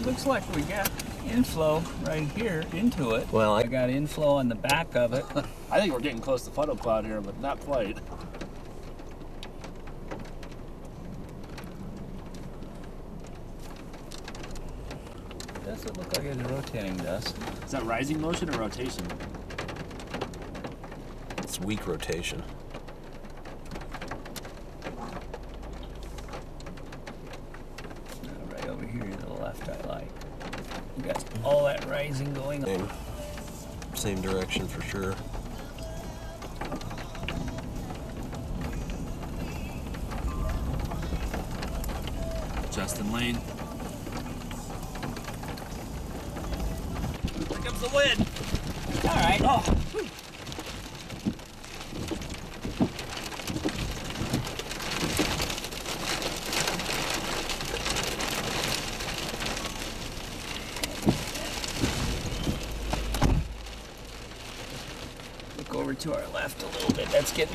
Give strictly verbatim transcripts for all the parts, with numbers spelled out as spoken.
looks like we got inflow right here into it. Well, I I got inflow on the back of it. I think we're getting close to funnel cloud here, but not quite. Doesn't look like it's rotating, Dust. Is that rising motion or rotation? It's weak rotation. Right over here to the left, I like. We got all that rising going on. Same, same direction for sure. Justin Lane. Here comes the wind. All right. Oh. Look over to our left a little bit. That's getting.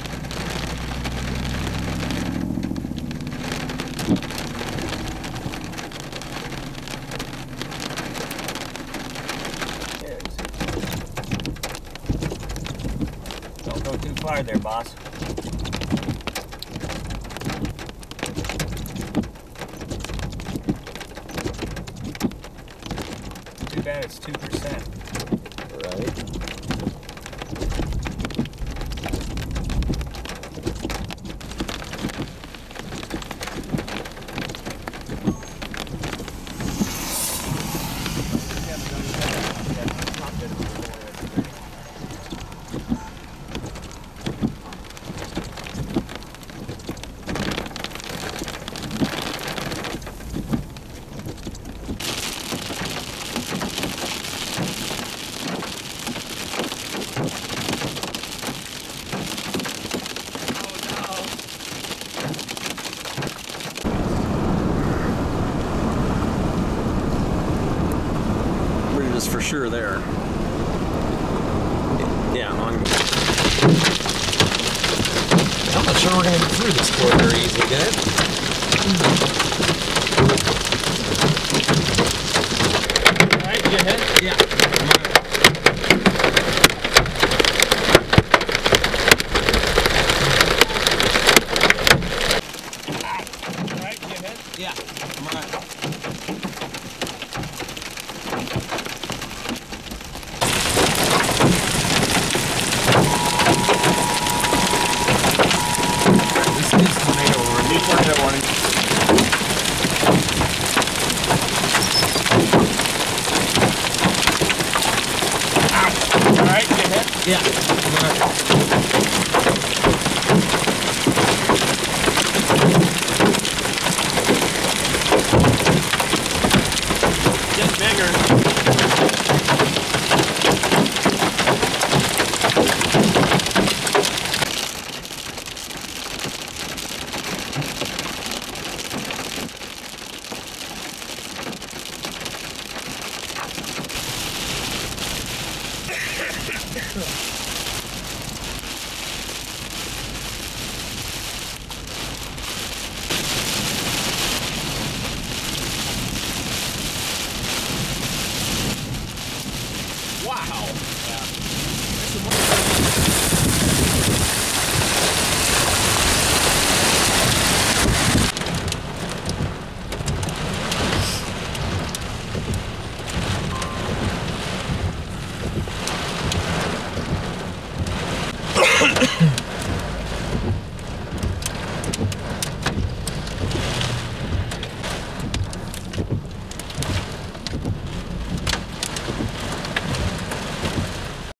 Don't go too far there, boss. Too bad it's two percent. Right. For sure there. Yeah, I'm, I'm not sure we're going to get through this floor very easily, guys. Alright, get ahead? Yeah. Alright, get ahead? Yeah, I'm alright. Tornado warning. Ow! Alright, get ahead? Yeah. Get bigger. Wow! Yeah.